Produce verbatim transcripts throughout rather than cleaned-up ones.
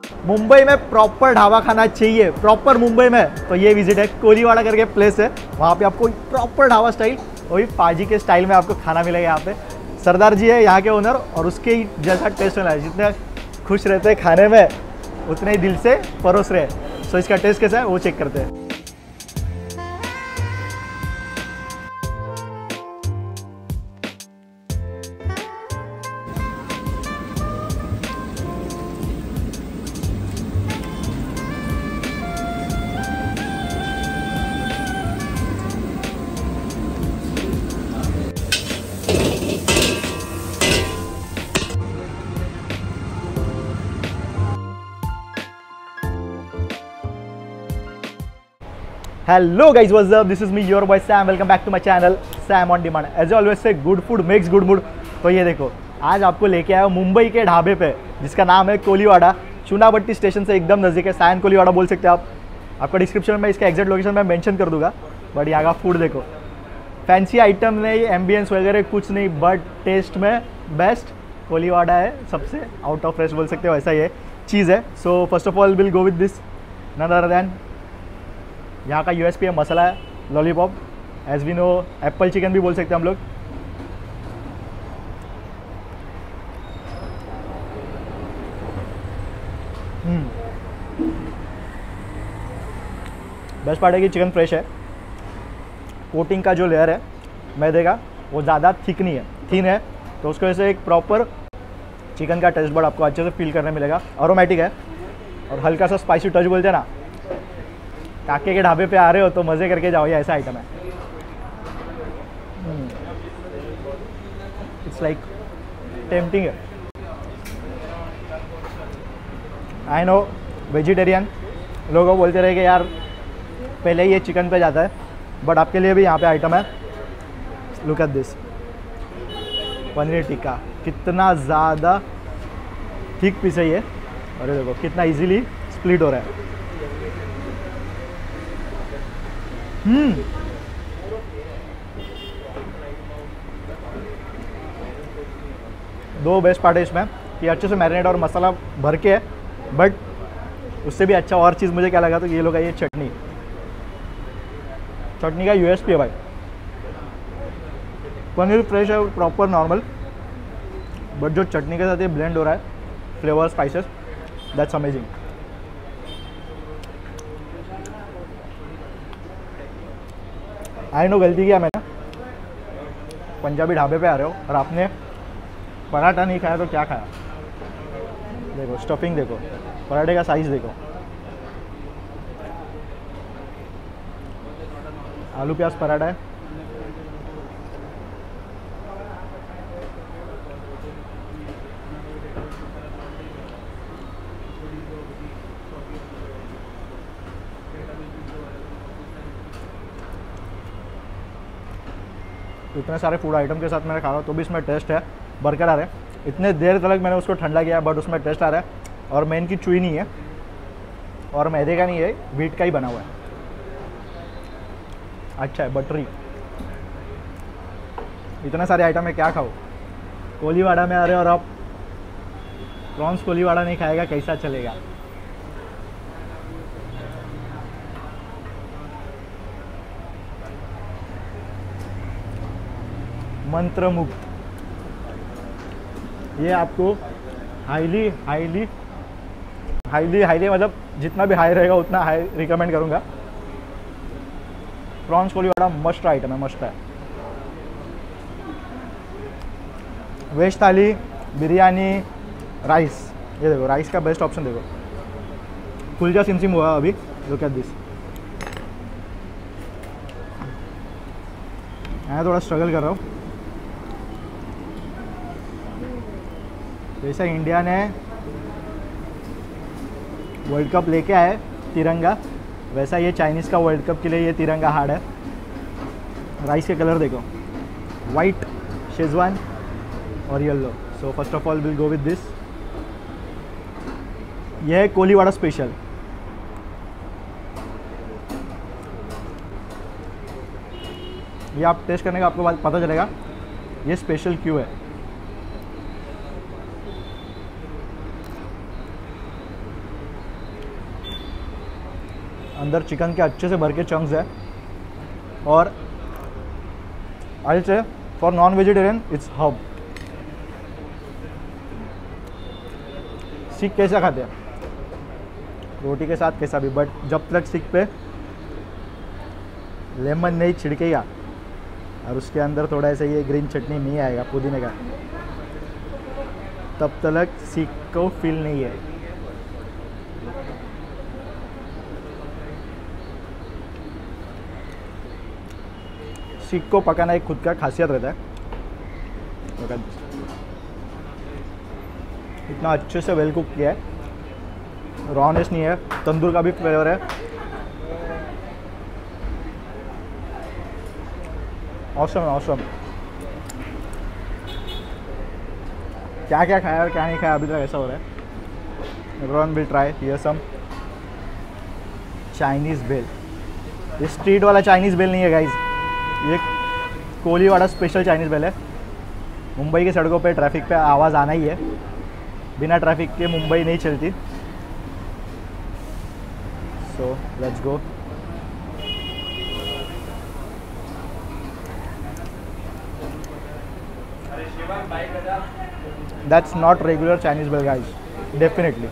मुंबई में प्रॉपर ढाबा खाना चाहिए, प्रॉपर मुंबई में, तो ये विजिट है। कोलीवाड़ा करके प्लेस है, वहाँ पे आपको प्रॉपर ढाबा स्टाइल, वही पाजी के स्टाइल में आपको खाना मिलेगा। यहाँ पे सरदार जी है यहाँ के ओनर, और उसके ही जैसा टेस्ट मिला है। जितने खुश रहते हैं खाने में, उतने ही दिल से परोस रहे हैं। सो इसका टेस्ट कैसा है वो चेक करते हैं। Hello guys, what's up? This is me, your boy Sam. Welcome back to my channel, Sam on Demand. As I always say, good food makes good mood. तो ये देखो, आज आपको लेके आया हूँ मुंबई के ढाबे पे, जिसका नाम है कोलीवाड़ा। चुनाभट्टी स्टेशन से एकदम नज़दीक है, सायन कोलीवाड़ा बोल सकते हैं आप। आपका डिस्क्रिप्शन में इसका एग्जैक्ट लोकेशन मैं मेंशन कर दूंगा। बट यहाँ का फूड देखो, फैंसी आइटम नहीं, एम्बियंस वगैरह कुछ नहीं, बट टेस्ट में बेस्ट कोलीवाड़ा है। सबसे आउट ऑफ रेस्ट बोल सकते हो, ऐसा ये चीज़ है। So first of all will go with this, none other than यहाँ का यूएसपी है मसाला है, lollipop. As we know, apple chicken भी बोल सकते हैं हम लोग। बेस्ट पार्ट है कि चिकन फ्रेश है। कोटिंग का जो लेयर है मैदे का, वो ज़्यादा थिक नहीं है, थिन है, तो उसकी वजह से एक प्रॉपर चिकन का टेस्ट बर्ड आपको अच्छे से फील करने मिलेगा। अरोमेटिक है और हल्का सा स्पाइसी टच बोलते हैं ना, काके के ढाबे पे आ रहे हो तो मज़े करके जाओ, ये ऐसा आइटम है। इट्स लाइक टेम्पटिंग है। आई नो वेजिटेरियन लोगों बोलते रहे कि यार पहले ये चिकन पे जाता है, बट आपके लिए भी यहाँ पे आइटम है। Look at this paneer tikka, कितना ज़्यादा थिक पीस है ये, और ये देखो कितना इजीली स्प्लिट हो रहा है। हम्म दो बेस्ट पार्ट है इसमें कि अच्छे से मैरिनेट और मसाला भर के है, बट उससे भी अच्छा और चीज़ मुझे क्या लगा, तो ये लोग का ये चटनी चटनी का यूएसपी है भाई। पनीर फ्रेश है, प्रॉपर नॉर्मल, बट जो चटनी के साथ ये ब्लेंड हो रहा है, flavour spices, that's amazing. I know गलती किया मैंने, पंजाबी ढाबे पे आ रहे हो और आपने पराठा नहीं खाया तो क्या खाया। देखो स्टफिंग देखो, पराठे का साइज़ देखो, आलू प्याज पराठा है। इतने सारे फूड आइटम के साथ मैंने खा रहा हूँ तो भी इसमें टेस्ट है, बरकरार है। इतने देर तक मैंने उसको ठंडा किया, बट उसमें टेस्ट आ रहा है। और मेन की चुई नहीं है और मैदे का नहीं है, व्हीट का ही बना हुआ है। अच्छा है, बटरी। इतने सारे आइटम है, क्या खाओ। कोलीवाड़ा में आ रहे हो और आप प्रॉन्स कोलीवाड़ा नहीं खाएगा, कैसा चलेगा। मंत्रमुग्ध, ये आपको हाईली हाईली हाईली हाईली मतलब जितना भी हाई रहेगा उतना हाई रिकमेंड करूँगा। प्रॉन्स कोलीवाड़ा मस्ट आइटम है, मस्ट है। वेज थाली, बिरयानी, राइस, ये देखो राइस का बेस्ट ऑप्शन देखो, कुलचा सिमसिम हुआ अभी। Look at this. मैं थोड़ा स्ट्रगल कर रहा हूँ। जैसा इंडिया ने वर्ल्ड कप लेके आए तिरंगा, वैसा ये चाइनीज़ का वर्ल्ड कप के लिए ये तिरंगा हार्ड है। राइस के कलर देखो, वाइट, शेजवान और yellow. So first of all will go with this. यह है कोलीवाड़ा स्पेशल। ये आप टेस्ट करने का आपको बाद पता चलेगा ये स्पेशल क्यों है। अंदर चिकन के अच्छे से भर के चंक्स है। और I say for non vegetarian it's hub. Seekh कैसा खाते हैं, रोटी के साथ कैसा भी, बट जब तक सीख पे लेमन नहीं छिड़केगा और उसके अंदर थोड़ा ऐसा ये ग्रीन चटनी नहीं आएगा पुदीने का, तब तक सीख को फील नहीं है। सीख को पकाना एक खुद का खासियत रहता है। इतना अच्छे से वेल कुक किया है, रॉनेस नहीं है, तंदूर का भी फ्लेवर है। Awesome awesome. क्या क्या खाया और क्या नहीं खाया अभी तक ऐसा हो रहा है। Everyone will try here some Chinese bhel. ये स्ट्रीट वाला चाइनीज़ भेल नहीं है गाइज, ये कोलीवाड़ा स्पेशल चाइनीज़ भेल है। मुंबई की सड़कों पे ट्रैफिक पे आवाज़ आना ही है, बिना ट्रैफिक के मुंबई नहीं चलती। So let's go. That's not regular Chinese bell guys, definitely.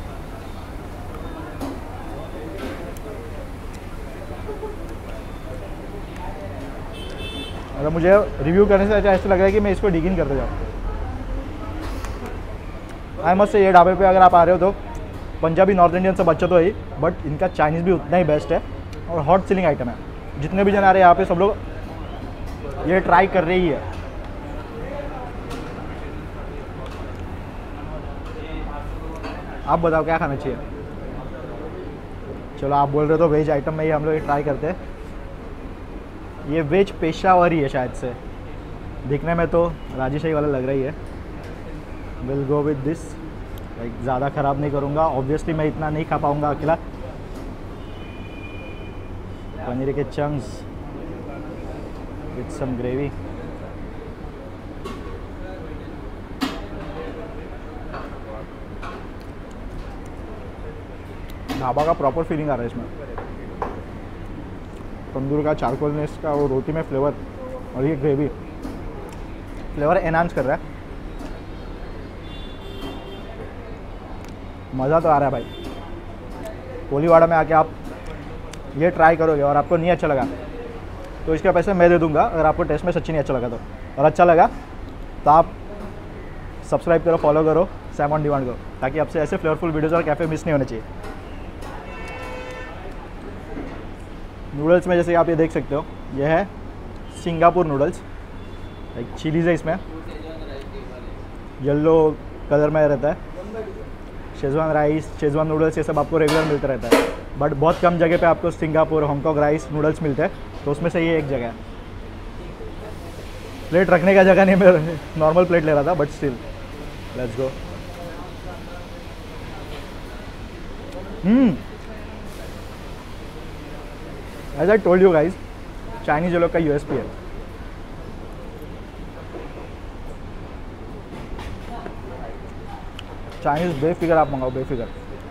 अगर मुझे रिव्यू करने से अच्छा ऐसा लग रहा है कि मैं इसको डिग इन करते जाऊँ। आई मस्ट से ये ढाबे पे अगर आप आ रहे हो तो पंजाबी नॉर्थ इंडियन से बच्चा तो है ही, बट इनका चाइनीज़ भी उतना ही बेस्ट है और हॉट सेलिंग आइटम है। जितने भी जन आ रहे हैं यहाँ पे सब लोग ये ट्राई कर रही है। आप बताओ क्या खाना चाहिए। चलो आप बोल रहे हो तो वेज आइटम में ही हम लोग ट्राई करते हैं। ये वेज पेशावरी है शायद से, दिखने में तो राजशाही वाला लग रही है। Will go with this. Like ज़्यादा ख़राब नहीं करूँगा, ऑब्वियसली मैं इतना नहीं खा पाऊँगा अकेला। पनीर के chunks with some gravy. Dhaba का प्रॉपर फीलिंग आ रहा है इसमें। तंदूर का चारकोलनेस का वो रोटी में फ्लेवर और ये ग्रेवी फ्लेवर एनहांस कर रहा है। मज़ा तो आ रहा है भाई। कोलीवाड़ा में आके आप ये ट्राई करोगे और आपको नहीं अच्छा लगा तो इसके पैसे मैं दे दूंगा, अगर आपको टेस्ट में सच्ची नहीं अच्छा लगा तो। और अच्छा लगा तो आप सब्सक्राइब करो, फॉलो करो सैम ऑन डिमांड को, ताकि आपसे ऐसे फ्लेवरफुल वीडियोज़ और कैफ़े मिस नहीं होने चाहिए। नूडल्स में जैसे आप ये देख सकते हो, ये है सिंगापुर नूडल्स। लाइक चिलीज़ है इसमें, येलो कलर में रहता है। शेजवान राइस, शेजवान नूडल्स ये सब आपको रेगुलर मिलता रहता है, बट बहुत कम जगह पे आपको सिंगापुर, हांगकांग राइस नूडल्स मिलते हैं, तो उसमें से ये एक जगह है। प्लेट रखने का जगह नहीं, मैं नॉर्मल प्लेट ले रहा था, but still let's go. Hmm as I told you guys, Chinese लोग का यूएसपी है। चाइनीज बेफिक्र आप मंगाओ, बेफिक्र।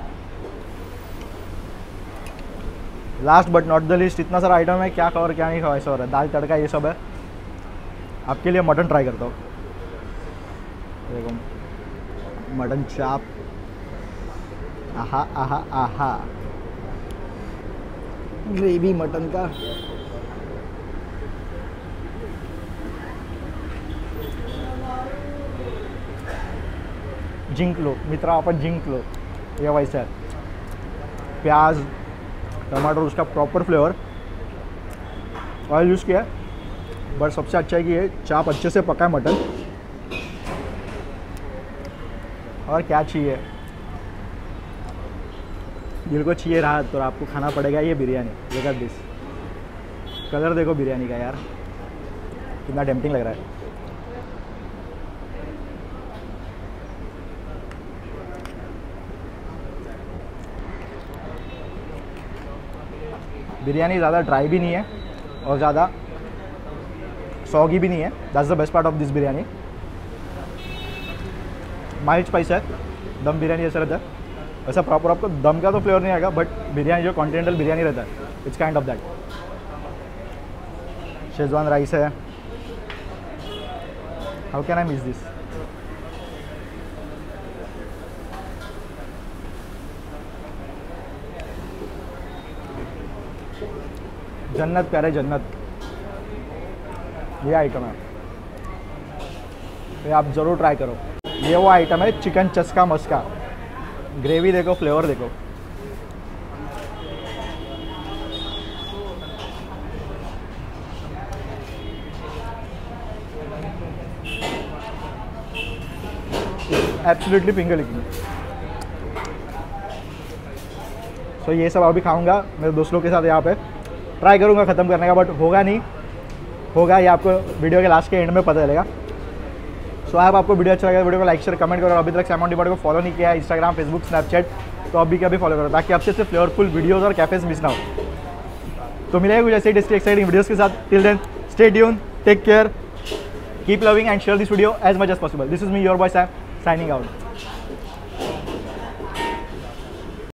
Last but not the list, इतना सारा आइटम है, क्या खाओ और क्या नहीं खाओ ऐसा हो रहा है। दाल तड़का ये सब है। आपके लिए मटन ट्राई करता हूँ। देखो मटन चाप, आहा आहा आहा, ग्रेवी मटन का। जिंक लो मित्रा, अपन जिंक लो, ये वैसा है। प्याज, टमाटर, उसका प्रॉपर फ्लेवर, ऑयल यूज़ किया है। बट सबसे अच्छा है कि ये चाप अच्छे से पका है मटन। और क्या चाहिए, दिल को चाहिए राहत, तो आपको खाना पड़ेगा ये biryani. Look at this, colour देखो बिरयानी का यार, कितना टेम्पटिंग लग रहा है। बिरयानी ज़्यादा ड्राई भी नहीं है और ज़्यादा सॉगी भी नहीं है। That's the best part of this biryani. Mild spice है, दम बिरयानी जैसा रहता है। वैसा प्रॉपर आपको दम का तो फ्लेवर नहीं आएगा, बट बिरयानी जो कॉन्टिनेंटल बिरयानी रहता है, it's kind of that. Schezwan rice है, how can I miss this. जन्नत प्यारे जन्नत, ये आइटम है, ये आप ज़रूर ट्राई करो। ये वो आइटम है चिकन चस्का मस्का। ग्रेवी देखो, फ्लेवर देखो। Absolutely finger licking. सो ये सब अभी खाऊंगा मेरे दोस्तों के साथ यहाँ पे, ट्राई करूँगा ख़त्म करने का, बट होगा नहीं, होगा ये आपको वीडियो के लास्ट के एंड में पता चलेगा। सो so, आप आपको वीडियो अच्छा लगा वीडियो को लाइक शेयर कमेंट करो। अभी तक सैम ऑन डिमांड को फॉलो नहीं किया है इंस्टाग्राम फेसबुक स्नैपचैट, तो अभी क्या भी फॉलो करो ताकि आपसे सिर्फ फ्लेवरफुल वीडियोज़ और कैफेज मिस ना हो। तो मिलेगा कुछ ऐसे टेस्टी एक्साइटिंग वीडियोज़ के साथ। Till then stay tuned, take care, keep loving and share this video as much as possible. This is me your boy Sam signing out.